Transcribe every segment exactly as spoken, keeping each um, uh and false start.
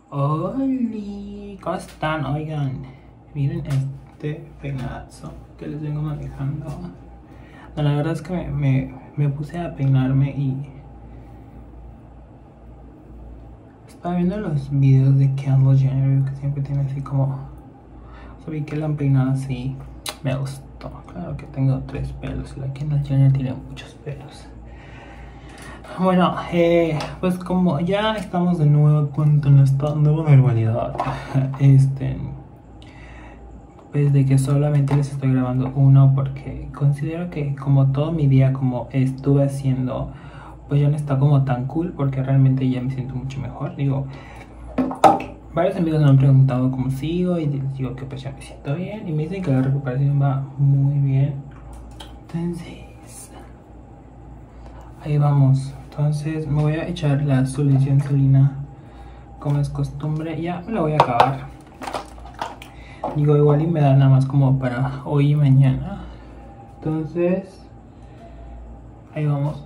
Hola, ¿cómo están? Oigan, miren este peinazo que les vengo manejando. No, la verdad es que me, me, me puse a peinarme y estaba viendo los videos de Kendall Jenner, que siempre tiene así como, sabí que la han peinado así, me gustó. Claro que tengo tres pelos y la Kendall Jenner tiene muchos pelos. Bueno, eh, pues como ya estamos de nuevo con esta nueva normalidad, este, pues de que solamente les estoy grabando uno porque considero que como todo mi día como estuve haciendo, pues ya no está como tan cool porque realmente ya me siento mucho mejor. Digo, varios amigos me han preguntado cómo sigo y les digo que pues ya me siento bien y me dicen que la recuperación va muy bien. Entonces, ahí vamos. Entonces me voy a echar la solución salina como es costumbre. Ya me la voy a acabar. Digo, igual y me da nada más como para hoy y mañana. Entonces, ahí vamos.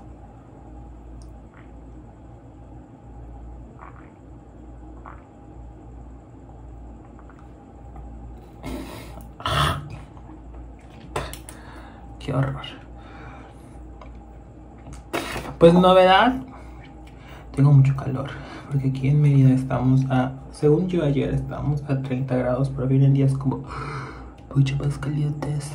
Qué horror. Pues novedad, tengo mucho calor, porque aquí en Mérida estamos a, según yo ayer estábamos a treinta grados, pero vienen días como mucho más calientes.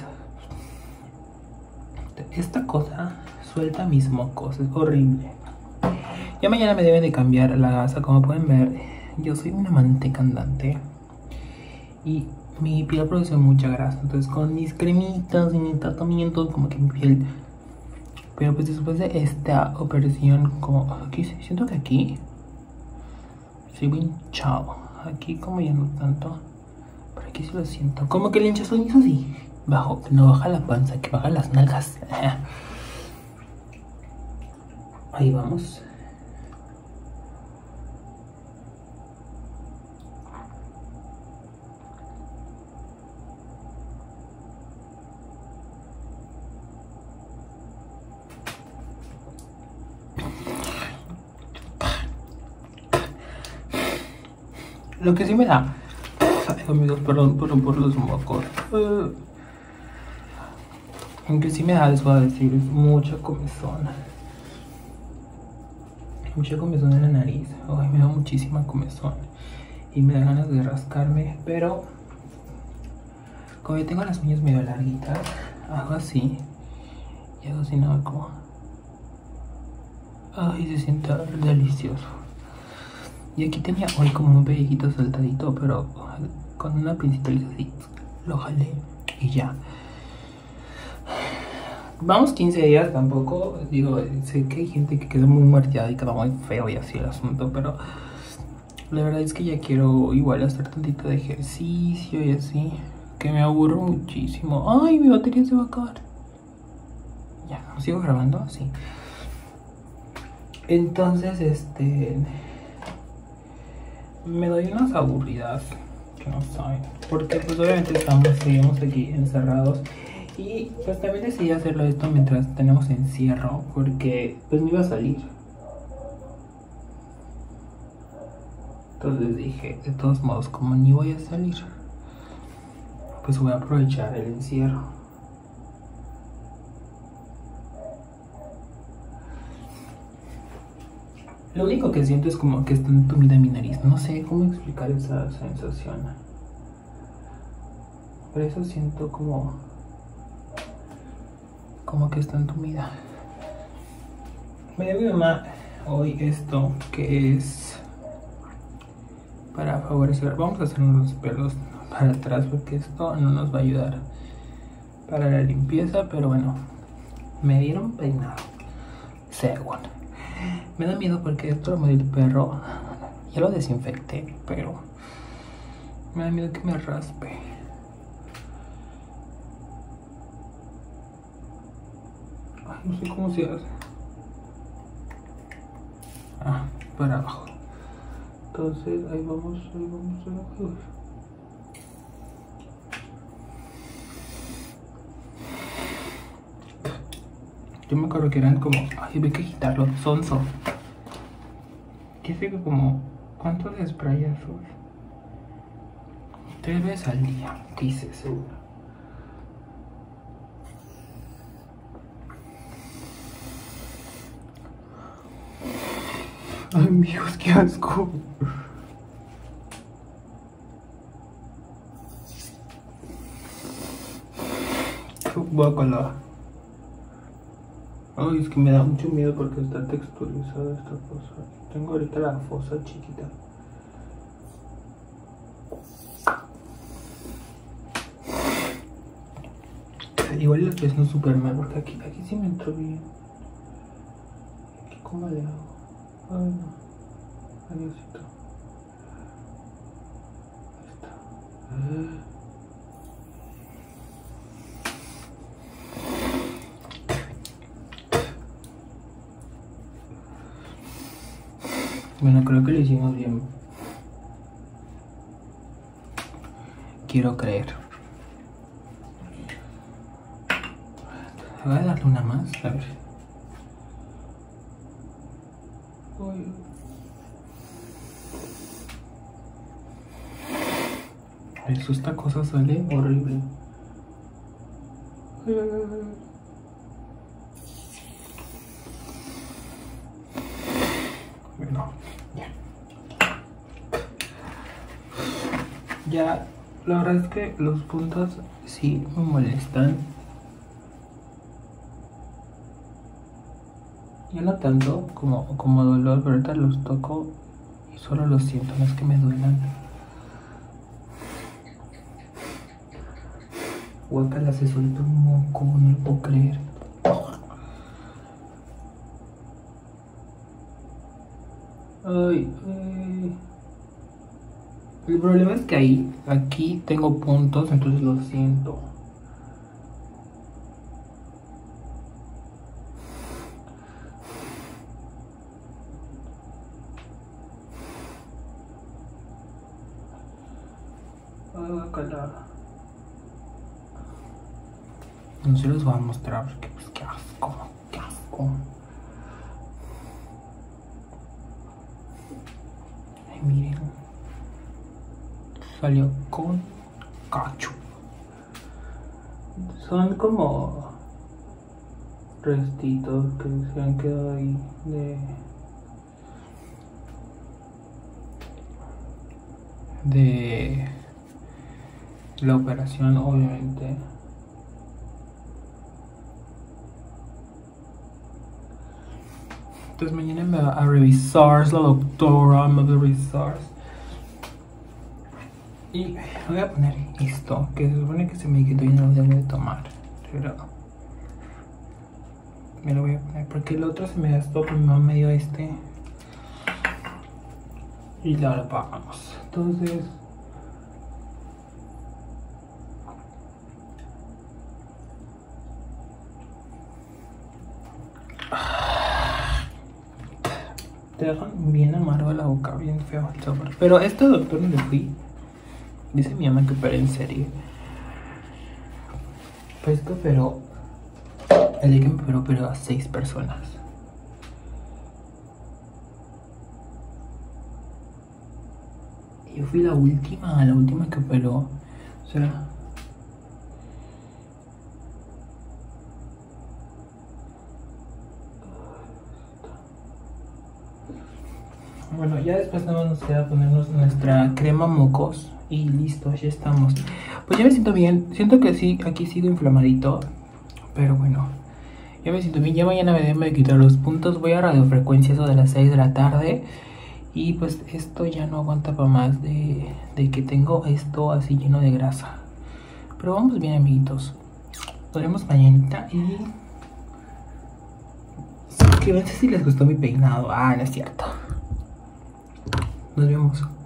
Esta cosa suelta mis mocos, es horrible. Ya mañana me deben de cambiar la gasa, como pueden ver, yo soy una manteca andante y mi piel produce mucha grasa, entonces con mis cremitas y mis tratamientos como que mi piel... Pero pues después de esta operación, como aquí, siento que aquí soy bien hinchado. Aquí como ya no tanto, pero aquí sí lo siento. Como que el hinchazón hizo así. Bajo, no baja la panza, que baja las nalgas. Ahí vamos. Lo que sí me da, ay amigos, perdón, perdón por los mocos. Uh, lo que sí me da, les voy a decir, es mucha comezón. Mucha comezón en la nariz. Ay, me da muchísima comezón. Y me da ganas de rascarme, pero como yo tengo las uñas medio larguitas, hago así. Y hago así nada como... Ay, se siente delicioso. Y aquí tenía hoy como un pellejito saltadito, pero con una pincita así lo jalé y ya. Vamos quince días tampoco, digo, sé que hay gente que queda muy muerteada y queda muy feo y así el asunto, pero la verdad es que ya quiero igual hacer tantito de ejercicio y así, que me aburro muchísimo. Ay, mi batería se va a acabar. Ya, ¿sigo grabando? Sí. Entonces, este... me doy unas aburridas que no saben, porque pues obviamente estamos, seguimos aquí encerrados y pues también decidí hacerlo esto mientras tenemos encierro porque pues no iba a salir. Entonces dije, de todos modos, como ni voy a salir, pues voy a aprovechar el encierro. Lo único que siento es como que está entumida mi nariz. No sé cómo explicar esa sensación. Por eso siento como... como que está entumida. Me dio mi mamá hoy esto que es... para favorecer... Vamos a hacernos los pelos para atrás porque esto no nos va a ayudar para la limpieza. Pero bueno, me dieron peinado. Según. Me da miedo porque esto lo me dio el perro. Ya lo desinfecté, pero me da miedo que me raspe. Ay, no sé cómo se hace. Ah, para abajo. Entonces ahí vamos, ahí vamos, ahí vamos. Yo me acuerdo que eran como... Ay, hay que quitarlo, sonso. Que se ve como ¿Cuántos spray azul? Tres veces al día, dice seguro. Ay, amigos, qué asco. Guácala. Ay, es que me da mucho miedo porque está texturizada esta cosa. Tengo ahorita la fosa chiquita. Igual los pies no super mal porque aquí, aquí sí me entró bien. Aquí cómo le hago. Ay no. Adiósito. Ahí está. Bueno, creo que lo hicimos bien. Quiero creer. Voy a darle una más, a ver. Uy. Eso, esta cosa sale horrible. Bueno, ya. Ya, la verdad es que los puntos sí me molestan. Ya no tanto como, como dolor, pero ahorita los toco y solo los siento, no es que me duelan. Guácala, se soltó un moco, no lo puedo creer. Ay, ay. El problema es que ahí, aquí tengo puntos, entonces lo siento. Ay, guácala. No se los voy a mostrar porque pues qué asco, qué asco. Ay, miren. Salió con cacho. Son como restitos que se han quedado ahí de de la operación, obviamente. Entonces mañana me va a revisar la doctora, me va a revisar. Y voy a poner esto, que se supone que se me quitó y no lo debo de tomar. Pero me lo voy a poner porque el otro se me gastó, pero mi mamá me dio este. Y la apagamos. Entonces te dejan bien amargo la boca, bien feo el sabor. Pero este doctor donde fui, dice mi mamá que opera en serie. Pues que operó, el día que me operó, operó a seis personas. Y yo fui la última, la última que operó. O sea, bueno, ya después nada más nos queda ponernos nuestra crema mocos y listo, ya estamos. Pues ya me siento bien, siento que sí, aquí sigo inflamadito, pero bueno, ya me siento bien. Ya mañana me deben de quitar los puntos, voy a radiofrecuencia eso de las seis de la tarde. Y pues esto ya no aguanta para más de, de que tengo esto así lleno de grasa. Pero vamos bien, amiguitos. Nos vemos mañana y... suscríbanse si les gustó mi peinado. Ah, no es cierto. Nos vemos.